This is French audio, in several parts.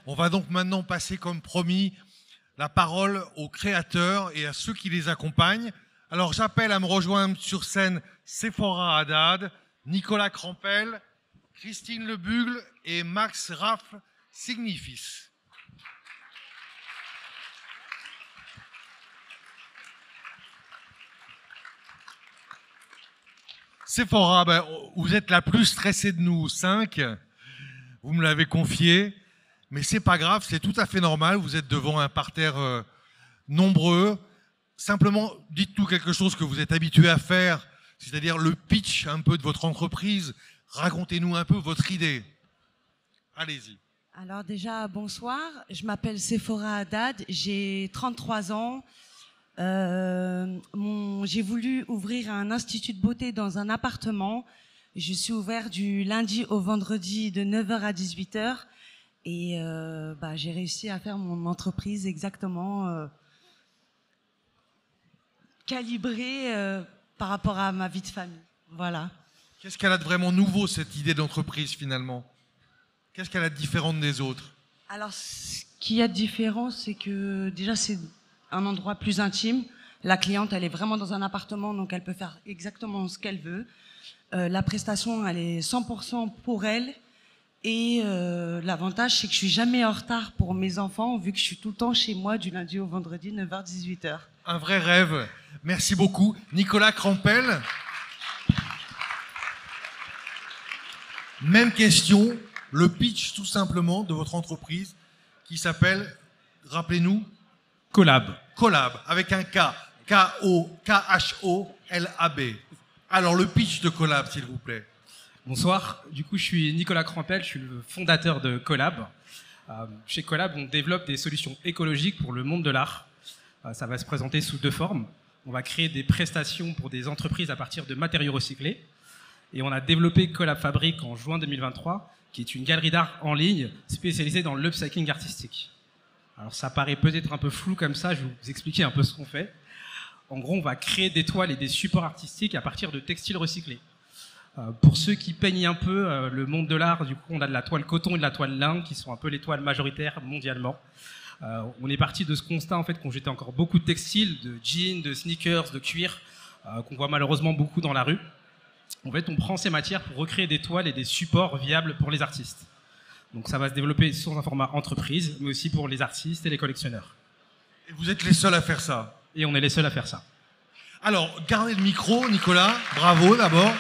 On va donc maintenant passer, comme promis, la parole aux créateurs et à ceux qui les accompagnent. Alors j'appelle à me rejoindre sur scène Sephora Haddad, Nicolas Crampel, Christine Lebugle et Max Raff Signifis. Sephora, ben, vous êtes la plus stressée de nous 5, vous me l'avez confié, mais c'est pas grave, c'est tout à fait normal, vous êtes devant un parterre nombreux. Simplement, dites-nous quelque chose que vous êtes habitué à faire, c'est-à-dire le pitch un peu de votre entreprise. Racontez-nous un peu votre idée. Allez-y. Alors déjà, bonsoir. Je m'appelle Sephora Haddad, j'ai 33 ans. J'ai voulu ouvrir un institut de beauté dans un appartement. Je suis ouvert du lundi au vendredi de 9h à 18h. Et j'ai réussi à faire mon entreprise exactement calibrée par rapport à ma vie de famille. Voilà. Qu'est-ce qu'elle a de vraiment nouveau, cette idée d'entreprise, finalement? Qu'est-ce qu'elle a de différent des autres? Alors, ce qu'il y a de différent, c'est que déjà, c'est un endroit plus intime. La cliente, elle est vraiment dans un appartement, donc elle peut faire exactement ce qu'elle veut. La prestation, elle est 100% pour elle. Et l'avantage, c'est que je suis jamais en retard pour mes enfants, vu que je suis tout le temps chez moi du lundi au vendredi, 9h, 18h. Un vrai rêve. Merci beaucoup. Nicolas Crampel. Même question, le pitch tout simplement de votre entreprise qui s'appelle, rappelez-nous, Collab. Collab, avec un K. K-O-K-H-O-L-A-B. Alors le pitch de Collab, s'il vous plaît. Bonsoir, du coup je suis Nicolas Crampel, je suis le fondateur de Collab. Chez Collab, on développe des solutions écologiques pour le monde de l'art. Ça va se présenter sous 2 formes. On va créer des prestations pour des entreprises à partir de matériaux recyclés. Et on a développé Collab Fabrique en juin 2023, qui est une galerie d'art en ligne spécialisée dans l'upcycling artistique. Alors ça paraît peut-être un peu flou comme ça, je vais vous expliquer un peu ce qu'on fait. En gros, on va créer des toiles et des supports artistiques à partir de textiles recyclés. Pour ceux qui peignent un peu le monde de l'art, du coup, on a de la toile coton et de la toile lin, qui sont un peu les toiles majoritaires mondialement. On est parti de ce constat, en fait, qu'on jetait encore beaucoup de textiles, de jeans, de sneakers, de cuir, qu'on voit malheureusement beaucoup dans la rue. En fait, on prend ces matières pour recréer des toiles et des supports viables pour les artistes. Donc ça va se développer sur un format entreprise, mais aussi pour les artistes et les collectionneurs. Et vous êtes les seuls à faire ça? Et on est les seuls à faire ça. Alors, gardez le micro, Nicolas. Bravo, d'abord.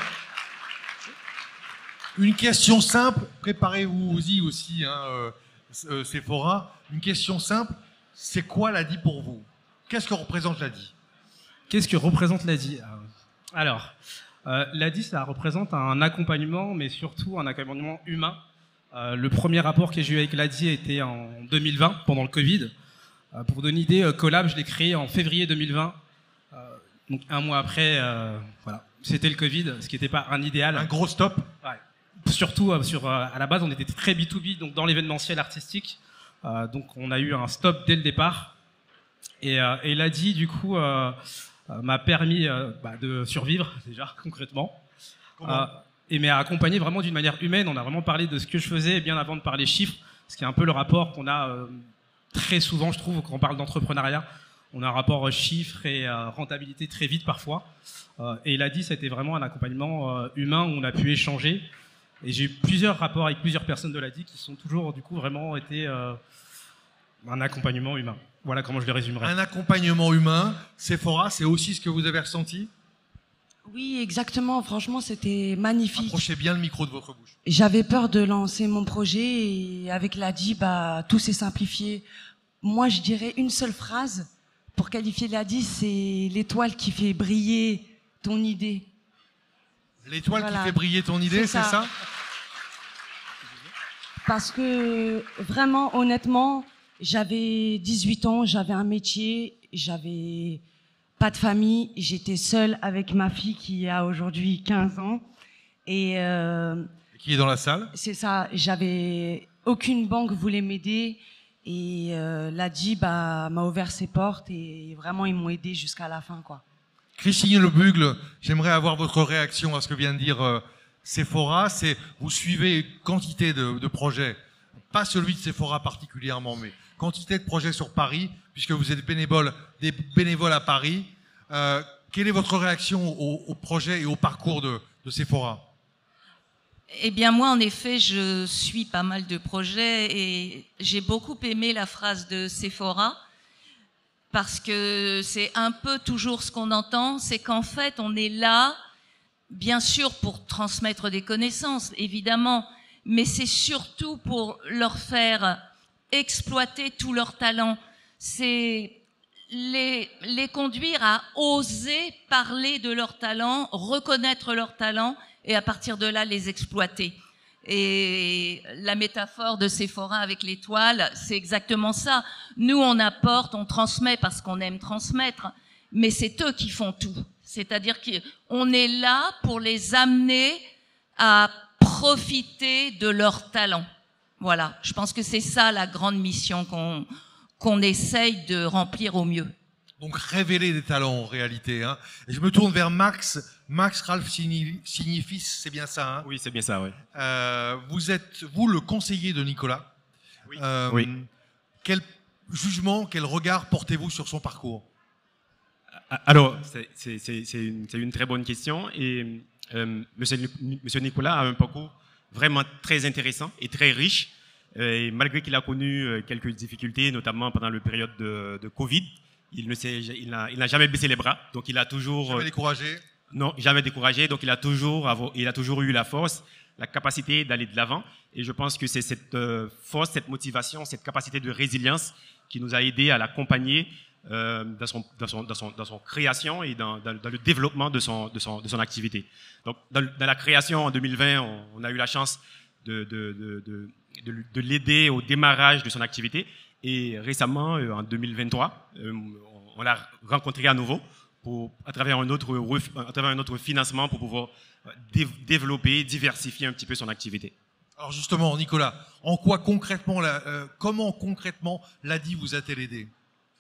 Une question simple. Préparez-vous-y aussi, Sephora. Une question simple. C'est quoi l'ADI pour vous? Qu'est-ce que représente l'ADI? Qu'est-ce que représente l'ADI? Alors, l'ADI, ça représente un accompagnement, mais surtout un accompagnement humain. Le premier rapport que j'ai eu avec l'ADI était en 2020, pendant le Covid. Pour vous donner une idée, Collab, je l'ai créé en février 2020. Donc un mois après, voilà, c'était le Covid, ce qui n'était pas un idéal. Un gros stop. Ouais. Surtout à la base, on était très B2B, donc dans l'événementiel artistique. Donc on a eu un stop dès le départ. Et l'ADI, du coup, m'a permis de survivre, déjà, concrètement. Et m'a accompagné vraiment d'une manière humaine. On a vraiment parlé de ce que je faisais bien avant de parler chiffres, ce qui est un peu le rapport qu'on a très souvent, je trouve, quand on parle d'entrepreneuriat. On a un rapport chiffres et rentabilité très vite parfois. Et l'ADI, c'était vraiment un accompagnement humain où on a pu échanger. Et j'ai eu plusieurs rapports avec plusieurs personnes de l'ADI qui sont toujours, du coup, vraiment été un accompagnement humain. Voilà comment je le résumerais. Un accompagnement humain. Sephora, c'est aussi ce que vous avez ressenti? Oui, exactement. Franchement, c'était magnifique. Approchez bien le micro de votre bouche. J'avais peur de lancer mon projet et avec l'ADI, tout s'est simplifié. Moi, je dirais une seule phrase pour qualifier l'ADI, c'est l'étoile qui fait briller ton idée. L'étoile qui fait briller ton idée, c'est ça? Parce que vraiment, honnêtement, j'avais 18 ans, j'avais un métier, j'avais pas de famille, j'étais seule avec ma fille qui a aujourd'hui 15 ans. Et qui est dans la salle? C'est ça, j'avais aucune banque voulait m'aider et l'ADI m'a ouvert ses portes et vraiment ils m'ont aidé jusqu'à la fin, quoi. Christine Lebugle, j'aimerais avoir votre réaction à ce que vient de dire Sephora. Vous suivez quantité de projets pas celui de Sephora particulièrement, mais quantité de projets sur Paris, puisque vous êtes des bénévoles à Paris. Quelle est votre réaction au projet et au parcours de Sephora? Eh bien, moi, en effet, je suis pas mal de projets et j'ai beaucoup aimé la phrase de Sephora parce que c'est un peu toujours ce qu'on entend, c'est qu'en fait, on est là, bien sûr, pour transmettre des connaissances, évidemment, mais c'est surtout pour leur faire exploiter tout leur talent. C'est les conduire à oser parler de leur talent, reconnaître leur talent et à partir de là les exploiter. Et la métaphore de Sephora avec l'étoile, c'est exactement ça. Nous, on apporte, on transmet parce qu'on aime transmettre, mais c'est eux qui font tout. C'est-à-dire qu'on est là pour les amener à profiter de leur talent. Voilà, je pense que c'est ça la grande mission qu'on essaye de remplir au mieux. Donc révéler des talents en réalité. Hein. Et je me tourne vers Max. Max Ralph Signifis, c'est bien ça, hein? Oui, c'est bien ça, oui. Vous êtes, vous, le conseiller de Nicolas. Oui. Oui. Quel jugement, quel regard portez-vous sur son parcours? Alors, c'est une très bonne question. Et Monsieur Nicolas a un parcours vraiment très intéressant et très riche. Et malgré qu'il a connu quelques difficultés, notamment pendant la période de Covid, il n'a jamais baissé les bras. Donc, il a toujours... Jamais découragé? Non, jamais découragé. Donc, il a toujours eu la force, la capacité d'aller de l'avant. Et je pense que c'est cette force, cette motivation, cette capacité de résilience qui nous a aidé à l'accompagner dans son création et dans le développement de son activité. Donc, dans la création en 2020, on a eu la chance de l'aider au démarrage de son activité. Et récemment, en 2023, on l'a rencontré à nouveau à travers un autre financement pour pouvoir développer, diversifier un petit peu son activité. Alors justement, Nicolas, en quoi concrètement, comment concrètement l'ADI vous a-t-elle aidé?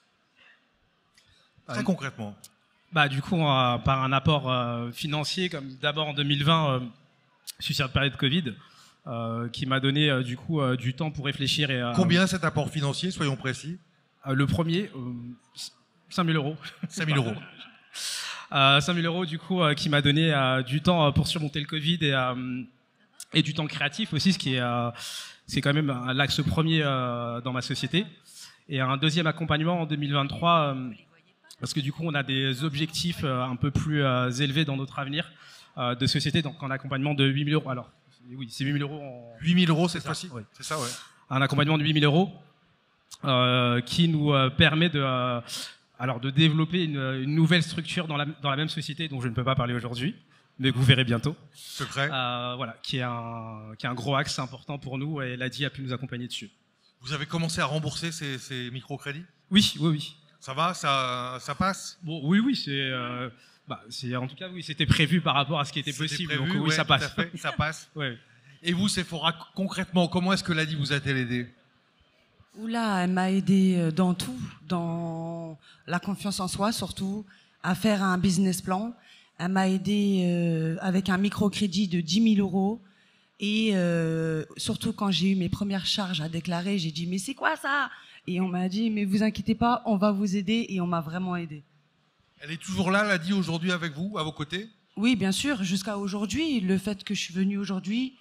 Très concrètement. Du coup, par un apport financier, comme d'abord en 2020, sur cette période Covid, qui m'a donné du coup du temps pour réfléchir. Et, combien cet apport financier, soyons précis? Le premier, 5 000 euros. 5 000 euros. 5 000 euros du coup qui m'a donné du temps pour surmonter le Covid et du temps créatif aussi, ce qui est c'est quand même l'axe premier dans ma société. Et un deuxième accompagnement en 2023 parce que du coup on a des objectifs un peu plus élevés dans notre avenir de société, donc un accompagnement de 8 000 euros. Alors oui, c'est 8 000 euros. 8 000 euros cette fois-ci. Oui. C'est ça, ouais. Un accompagnement de 8 000 euros qui nous permet de développer une nouvelle structure dans la même société dont je ne peux pas parler aujourd'hui, mais que vous verrez bientôt. Secret. Voilà, qui est un gros axe important pour nous et l'ADI a pu nous accompagner dessus. Vous avez commencé à rembourser ces microcrédits? Oui. Ça va, ça passe? Bon, oui, en tout cas, oui, c'était prévu par rapport à ce qui était possible. Prévu, donc oui, ouais, ça passe. Tout à fait, ça passe. Ouais. Et vous, Sephora, concrètement, comment est-ce que l'ADI vous a-t-elle aidé? Oula, elle m'a aidé dans tout, dans la confiance en soi surtout, à faire un business plan. Elle m'a aidé avec un microcrédit de 10 000 euros. Et surtout quand j'ai eu mes premières charges à déclarer, j'ai dit « mais c'est quoi ça ?» Et on m'a dit « mais vous inquiétez pas, on va vous aider » et on m'a vraiment aidé. Elle est toujours là, l'ADI, aujourd'hui avec vous, à vos côtés? Oui, bien sûr, jusqu'à aujourd'hui. Le fait que je suis venue aujourd'hui,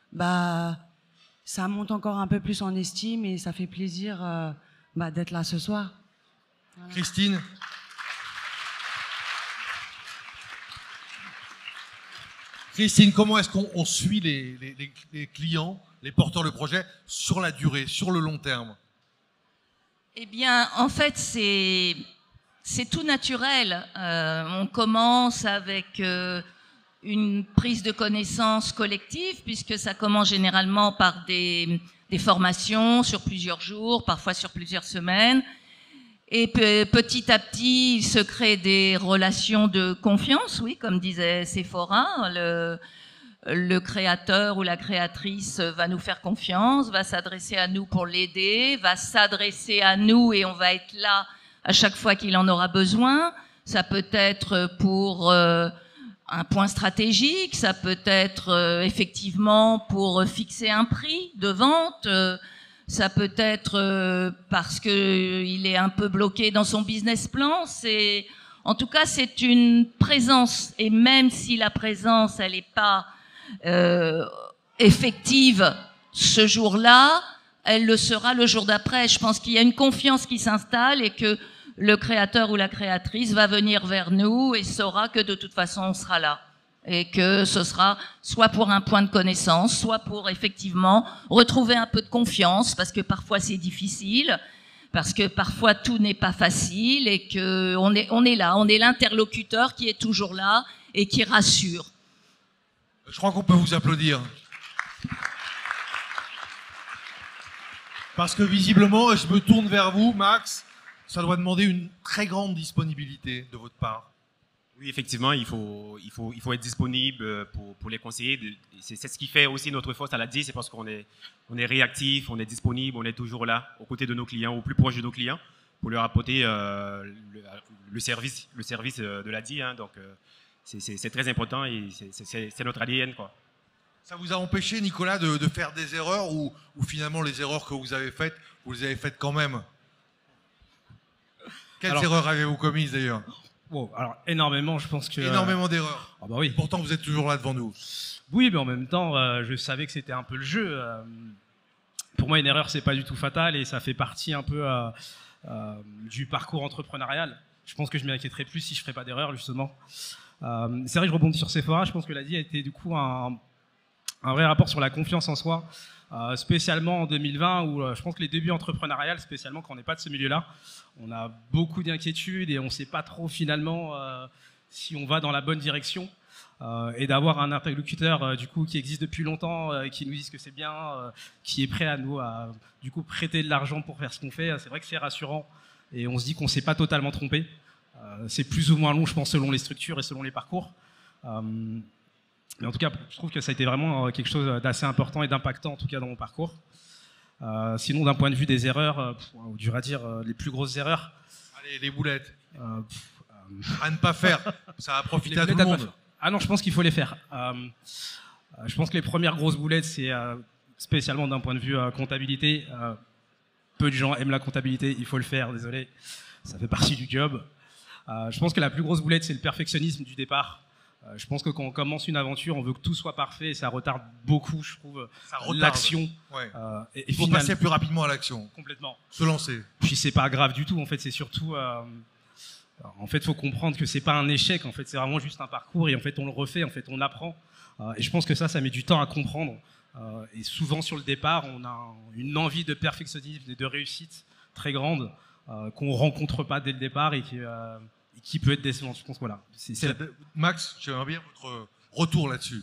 ça monte encore un peu plus en estime et ça fait plaisir d'être là ce soir. Voilà. Christine? Christine, comment est-ce qu'on suit les clients, les porteurs de projet sur la durée, sur le long terme? Eh bien, en fait, c'est tout naturel. On commence avec une prise de connaissance collective, puisque ça commence généralement par des formations sur plusieurs jours, parfois sur plusieurs semaines. Et petit à petit, il se crée des relations de confiance, oui, comme disait Sephora. Le créateur ou la créatrice va nous faire confiance, va s'adresser à nous pour l'aider, va s'adresser à nous et on va être là à chaque fois qu'il en aura besoin. Ça peut être pour un point stratégique, ça peut être effectivement pour fixer un prix de vente, ça peut être parce que il est un peu bloqué dans son business plan. En tout cas, c'est une présence, et même si la présence, elle n'est pas effective ce jour-là, elle le sera le jour d'après. Je pense qu'il y a une confiance qui s'installe et que le créateur ou la créatrice va venir vers nous et saura que de toute façon on sera là. Et que ce sera soit pour un point de connaissance, soit pour effectivement retrouver un peu de confiance, parce que parfois c'est difficile, parce que parfois tout n'est pas facile, et que on est là, on est l'interlocuteur qui est toujours là et qui rassure. Je crois qu'on peut vous applaudir. Parce que visiblement, je me tourne vers vous, Max, ça doit demander une très grande disponibilité de votre part. Oui, effectivement, il faut être disponible pour les conseiller. C'est ce qui fait aussi notre force, elle a dit, c'est parce qu'on est réactif, on est disponible, on est toujours là, aux côtés de nos clients, au plus proche de nos clients, pour leur apporter le service de l'ADI. Hein, donc, c'est très important et c'est notre ADN, quoi. Ça vous a empêché, Nicolas, de faire des erreurs ou finalement les erreurs que vous avez faites, vous les avez faites quand même? Quelles erreurs avez-vous commises d'ailleurs? Bon, alors énormément, je pense que... Énormément d'erreurs. Ah bah oui. Pourtant, vous êtes toujours là devant nous. Oui, mais en même temps, je savais que c'était un peu le jeu. Pour moi, une erreur, c'est pas du tout fatal et ça fait partie un peu du parcours entrepreneurial. Je pense que je m'inquiéterais plus si je ferais pas d'erreur, justement. C'est vrai que je rebondis sur Sephora. Je pense que l'ADI a été du coup un vrai rapport sur la confiance en soi. Spécialement en 2020 où je pense que les débuts entrepreneuriales, spécialement quand on n'est pas de ce milieu-là, on a beaucoup d'inquiétudes et on ne sait pas trop finalement si on va dans la bonne direction. Et d'avoir un interlocuteur du coup qui existe depuis longtemps, qui nous dise que c'est bien, qui est prêt à nous du coup prêter de l'argent pour faire ce qu'on fait, c'est vrai que c'est rassurant et on se dit qu'on ne s'est pas totalement trompé. C'est plus ou moins long, je pense, selon les structures et selon les parcours. Mais en tout cas, je trouve que ça a été vraiment quelque chose d'assez important et d'impactant, en tout cas dans mon parcours. Sinon, d'un point de vue des erreurs, dur à dire, les plus grosses erreurs. Allez, les boulettes. À ne pas faire. Ça a profité à tout le monde. Ah non, je pense qu'il faut les faire. Je pense que les premières grosses boulettes, c'est spécialement d'un point de vue comptabilité. Peu de gens aiment la comptabilité, il faut le faire, désolé. Ça fait partie du job. Je pense que la plus grosse boulette, c'est le perfectionnisme du départ. Je pense que quand on commence une aventure, on veut que tout soit parfait et ça retarde beaucoup, je trouve, l'action. Ouais. Il faut passer plus rapidement à l'action. Complètement. Se lancer. Puis c'est pas grave du tout, en fait, c'est surtout... en fait, il faut comprendre que c'est pas un échec, en fait, c'est vraiment juste un parcours et en fait, on le refait, en fait, on apprend. Et je pense que ça met du temps à comprendre. Et souvent, sur le départ, on a une envie de perfectionnisme et de réussite très grande qu'on rencontre pas dès le départ et qui peut être décevante. Je pense voilà. Max, j'aimerais bien votre retour là-dessus.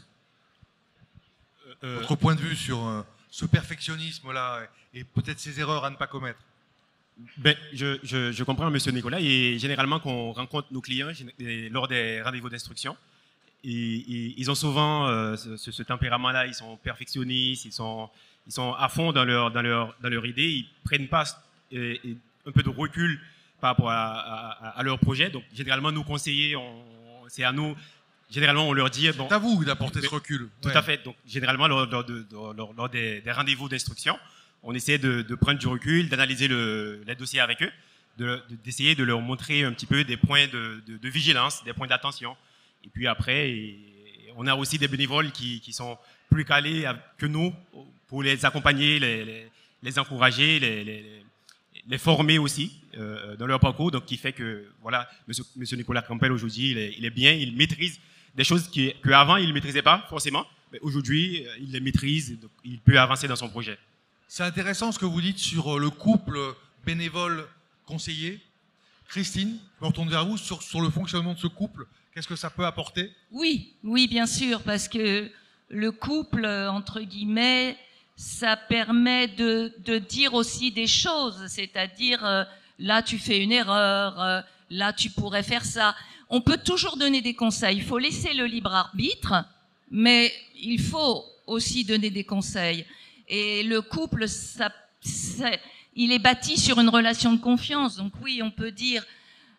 Votre point de vue sur ce perfectionnisme-là et peut-être ces erreurs à ne pas commettre. Ben, je comprends, monsieur Nicolas, et généralement quand on rencontre nos clients lors des rendez-vous d'instruction, ils ont souvent ce tempérament-là, ils sont perfectionnistes, ils sont à fond dans leur idée, ils prennent pas un peu de recul par rapport à leur projet. Donc généralement nous conseillers, c'est à nous, généralement on leur dit bon, c'est à vous d'apporter ce recul. Tout à fait. Donc généralement lors des rendez-vous d'instruction, on essaie de prendre du recul, d'analyser les dossiers avec eux, d'essayer de leur montrer un petit peu des points de vigilance, des points d'attention. Et puis après, on a aussi des bénévoles qui sont plus calés que nous pour les accompagner, les encourager, les former aussi dans leur parcours. Donc, qui fait que, voilà, monsieur Nicolas Campbell aujourd'hui, il est bien, il maîtrise des choses qu'avant il ne maîtrisait pas forcément. Mais aujourd'hui, il les maîtrise, donc il peut avancer dans son projet. C'est intéressant ce que vous dites sur le couple bénévole-conseiller. Christine, je me retourne vers vous sur le fonctionnement de ce couple. Qu'est-ce que ça peut apporter? Oui, bien sûr, parce que le couple, entre guillemets, ça permet de dire aussi des choses, c'est-à-dire là tu fais une erreur, là tu pourrais faire ça. On peut toujours donner des conseils, il faut laisser le libre arbitre, mais il faut aussi donner des conseils. Et le couple, il est bâti sur une relation de confiance. Donc oui, on peut dire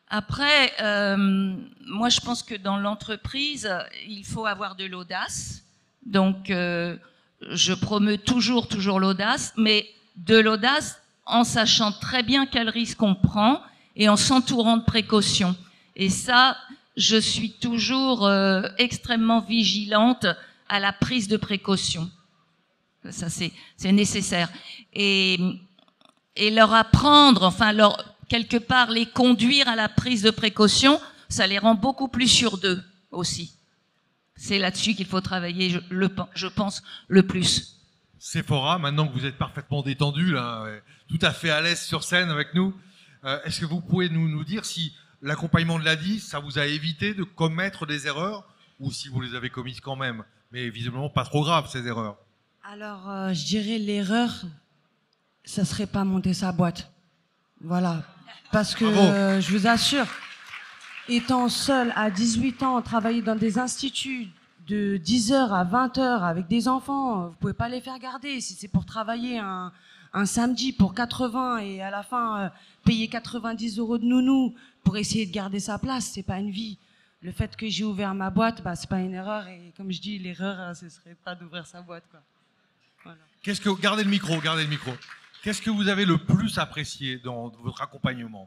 Après, moi, je pense que dans l'entreprise, il faut avoir de l'audace. Donc, je promeux toujours l'audace, mais de l'audace en sachant très bien quel risque on prend et en s'entourant de précautions. Et ça, je suis toujours extrêmement vigilante à la prise de précautions. Ça, c'est nécessaire. Et leur apprendre, enfin, quelque part, les conduire à la prise de précaution, ça les rend beaucoup plus sûrs d'eux aussi. C'est là-dessus qu'il faut travailler, je pense, le plus. Sephora, maintenant que vous êtes parfaitement détendu, là, tout à fait à l'aise sur scène avec nous, est-ce que vous pouvez nous dire si l'accompagnement de l'ADI, ça vous a évité de commettre des erreurs ou si vous les avez commises quand même, mais visiblement pas trop graves ces erreurs? Alors, je dirais l'erreur, ça serait pas monter sa boîte. Voilà. Parce que, je vous assure, étant seul à 18 ans, travailler dans des instituts de 10h à 20h avec des enfants, vous pouvez pas les faire garder. Si c'est pour travailler un samedi pour 80 et à la fin payer 90 € de nounou pour essayer de garder sa place, c'est pas une vie. Le fait que j'ai ouvert ma boîte, bah, c'est pas une erreur. Et comme je dis, l'erreur, ce serait pas d'ouvrir sa boîte, quoi. Voilà. Gardez le micro. Qu'est-ce que vous avez le plus apprécié dans votre accompagnement?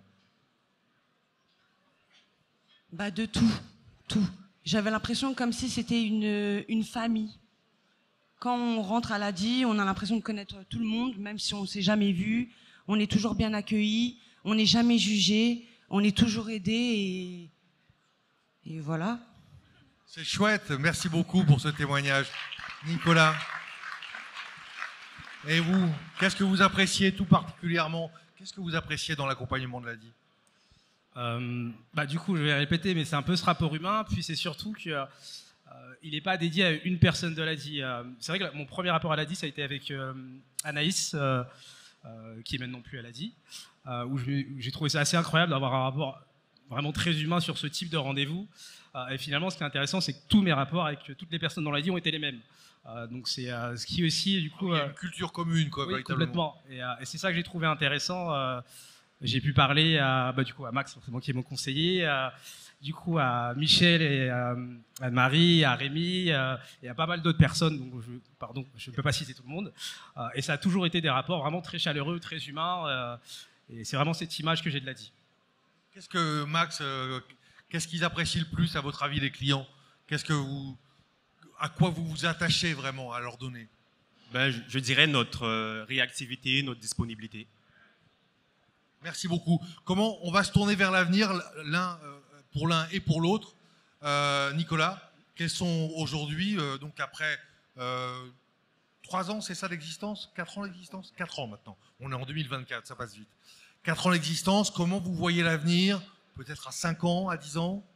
Bah, de tout. J'avais l'impression comme si c'était une famille. Quand on rentre à l'ADI, on a l'impression de connaître tout le monde, même si on ne s'est jamais vu. On est toujours bien accueillis, on n'est jamais jugé, on est toujours aidé et voilà. C'est chouette, merci beaucoup pour ce témoignage. Nicolas, et vous, qu'est-ce que vous appréciez tout particulièrement? Qu'est-ce que vous appréciez dans l'accompagnement de l'ADI? Du coup, je vais répéter, mais c'est un peu ce rapport humain. Puis c'est surtout qu'il n'est pas dédié à une personne de l'ADI. C'est vrai que mon premier rapport à l'ADI, ça a été avec Anaïs, qui est maintenant plus à l'ADI, où j'ai trouvé ça assez incroyable d'avoir un rapport vraiment très humain sur ce type de rendez-vous. Et finalement, ce qui est intéressant, c'est que tous mes rapports avec toutes les personnes dans l'ADI ont été les mêmes. Donc c'est ce qui aussi, du coup... il y a une culture commune, quoi, oui, véritablement. complètement. Et c'est ça que j'ai trouvé intéressant. J'ai pu parler à Max, forcément, qui est mon conseiller, du coup à Michel et à Anne-Marie, à Rémi, et à pas mal d'autres personnes, donc je ne peux pas citer tout le monde. Et ça a toujours été des rapports vraiment très chaleureux, très humains, et c'est vraiment cette image que j'ai de l'ADI. Qu'est-ce que, Max, qu'est-ce qu'ils apprécient le plus, à votre avis, les clients? À quoi vous vous attachez vraiment à leur donner? Je dirais notre réactivité, notre disponibilité. Merci beaucoup. Comment on va se tourner vers l'avenir, pour l'un et pour l'autre? Nicolas, quels sont aujourd'hui, donc après 3 ans, c'est ça l'existence? 4 ans l'existence? 4 ans maintenant. On est en 2024, ça passe vite. 4 ans l'existence, comment vous voyez l'avenir? Peut-être à 5 ans, à 10 ans?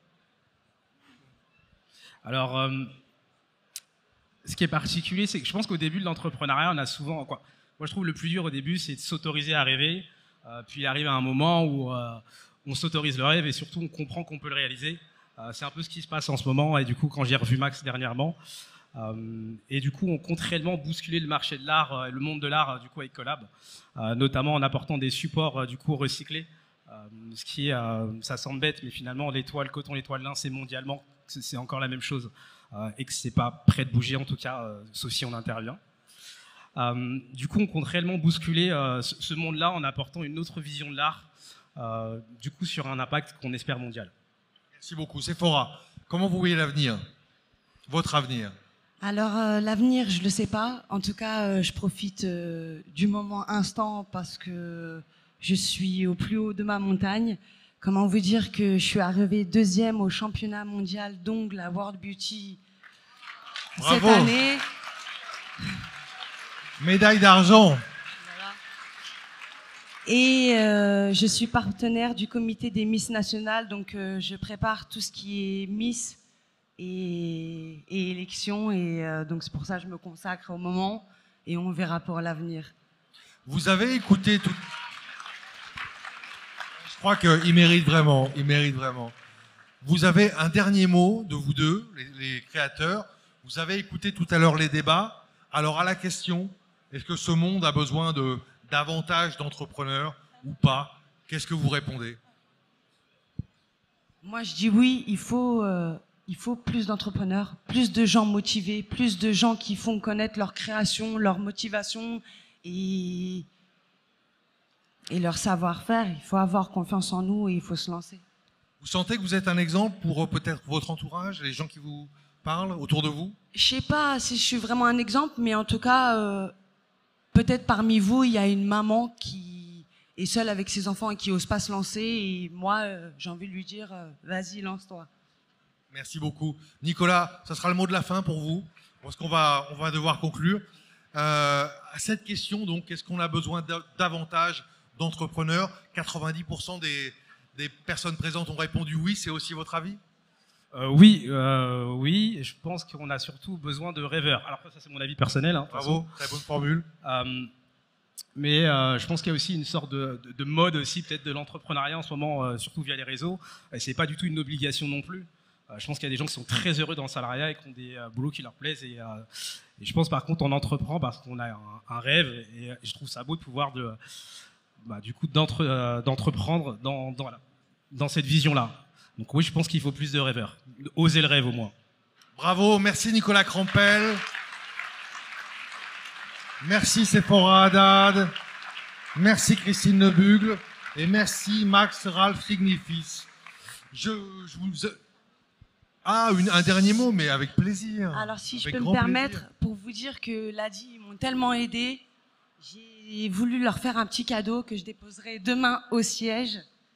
Alors, ce qui est particulier, c'est que je pense qu'au début de l'entrepreneuriat, on a souvent... Moi, je trouve le plus dur au début, c'est de s'autoriser à rêver. Puis il arrive à un moment où on s'autorise le rêve et surtout on comprend qu'on peut le réaliser. C'est un peu ce qui se passe en ce moment et du coup quand j'ai revu Max dernièrement et du coup on compte réellement bousculer le marché de l'art et le monde de l'art du coup avec Collab, notamment en apportant des supports du coup recyclés, ce qui ça semble bête mais finalement l'étoile coton, l'étoile lin c'est mondialement c'est encore la même chose et que c'est pas prêt de bouger en tout cas sauf si on intervient. Du coup, on compte réellement bousculer ce monde-là en apportant une autre vision de l'art, du coup, sur un impact qu'on espère mondial. Merci beaucoup. Sephora, comment vous voyez l'avenir? Votre avenir? Alors, l'avenir, je ne le sais pas. En tout cas, je profite du moment instant parce que je suis au plus haut de ma montagne. Comment vous dire que je suis arrivée 2e au championnat mondial d'ongles à World Beauty. Bravo. Cette année. Médaille d'argent. Et je suis partenaire du comité des Miss nationales, donc je prépare tout ce qui est Miss et élections, et donc c'est pour ça que je me consacre au moment, et on verra pour l'avenir. Vous avez écouté tout... Je crois qu'il mérite vraiment, il mérite vraiment. Vous avez un dernier mot de vous deux, les créateurs. Vous avez écouté tout à l'heure les débats. Alors à la question... Est-ce que ce monde a besoin de davantage d'entrepreneurs ou pas? Qu'est-ce que vous répondez? Moi, je dis oui, il faut plus d'entrepreneurs, plus de gens motivés, plus de gens qui font connaître leur création, leur motivation et leur savoir-faire. Il faut avoir confiance en nous et il faut se lancer. Vous sentez que vous êtes un exemple pour peut-être votre entourage, les gens qui vous parlent autour de vous? Je sais pas si je suis vraiment un exemple, mais en tout cas, peut-être parmi vous, il y a une maman qui est seule avec ses enfants et qui n'ose pas se lancer. Et moi, j'ai envie de lui dire, vas-y, lance-toi. Merci beaucoup. Nicolas, ça sera le mot de la fin pour vous, parce qu'on va devoir conclure. À cette question, donc, est-ce qu'on a besoin davantage d'entrepreneurs? 90% des personnes présentes ont répondu oui, c'est aussi votre avis? Oui, et je pense qu'on a surtout besoin de rêveurs. Alors ça c'est mon avis personnel. Hein, bravo, très bonne formule. Mais je pense qu'il y a aussi une sorte de mode aussi peut-être de l'entrepreneuriat en ce moment, surtout via les réseaux. Et c'est pas du tout une obligation non plus. Je pense qu'il y a des gens qui sont très heureux dans le salariat et qui ont des boulots qui leur plaisent. Et je pense par contre on entreprend parce qu'on a un rêve et je trouve ça beau de pouvoir d'entreprendre dans cette vision-là. Donc oui, je pense qu'il faut plus de rêveurs. Oser le rêve au moins. Bravo, merci Nicolas Crampel. Merci Sephora Haddad. Merci Christine Nebugle. Et merci Max Ralph Significe. Un dernier mot, mais avec plaisir. Alors si je avec peux me permettre, pour vous dire que l'ADI, ils m'ont tellement aidé, j'ai voulu leur faire un petit cadeau que je déposerai demain au siège.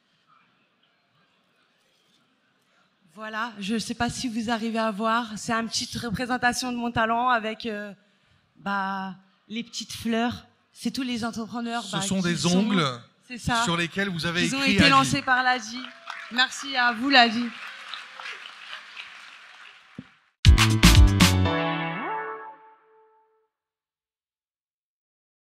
Voilà, je ne sais pas si vous arrivez à voir, c'est une petite représentation de mon talent avec les petites fleurs. C'est tous les entrepreneurs. Ce sont des ongles c'est ça, sur lesquels vous avez écrit Ils ont été lancés par l'ADI. Merci à vous l'ADI.